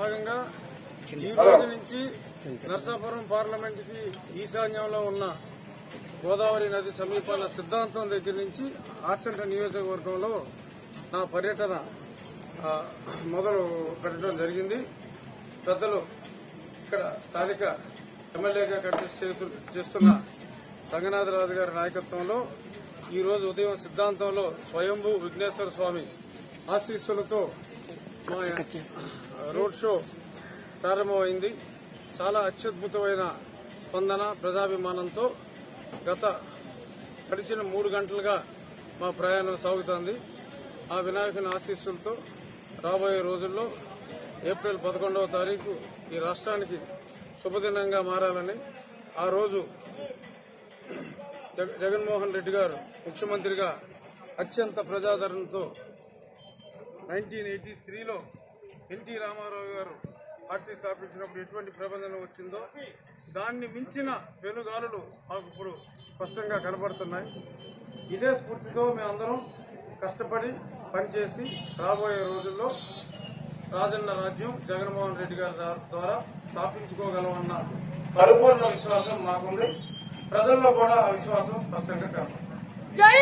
భాగంగా ఈ రోజు నుంచి నర్సాపురం పార్లమెంట్ కి ఈశాన్యంలో ఉన్న గోదావరి నది సమీపాల సిద్ధాంతం దగ్గర నుంచి ఆచంట నియోజకవర్గంలో నా పర్యటన మొదలు పెట్టడం జరిగింది. పెద్దలు ఇక్కడ స్థానిక ఎమ్మెల్యేగా కంటెస్ట్ చేస్తున్న రంగనాథరాజు గారి నాయకత్వంలో ఈ రోజు ఉదయం సిద్ధాంతంలో స్వయంభూ విఘ్నేశ్వర స్వామి ఆశీస్సులతో మా రోడ్ షో ప్రారంభమైంది. చాలా అత్యద్భుతమైన స్పందన, ప్రజాభిమానంతో గడిచిన 3 గంటలుగా మా ప్రయాణం సాగుతోంది. ఆ వినాయకుని ఆశీస్సులతో రాబోయే రోజుల్లో ఏప్రిల్ 11వ తారీఖు ఈ రాష్ట్రానికి శుభదినంగా మారాలని, ఆ రోజు జగన్మోహన్ రెడ్డి గారు ముఖ్యమంత్రిగా అత్యంత ప్రజాదరణతో 1983లో ఎన్టీ రామారావు గారు పార్టీ స్థాపించినప్పుడు ఎటువంటి ప్రబంధన వచ్చిందో దాన్ని మించిన వెనుగాలులు మాకు ఇప్పుడు స్పష్టంగా కనబడుతున్నాయి. ఇదే స్ఫూర్తితో మేమందరం కష్టపడి పనిచేసి రాబోయే రోజుల్లో రాజన్న రాజ్యం జగన్మోహన్ రెడ్డి గారి ద్వారా స్థాపించుకోగలమన్న పరిపూర్ణ విశ్వాసం మాకుంది. ప్రజల్లో కూడా ఆ విశ్వాసం స్పష్టంగా కనబడుతుంది.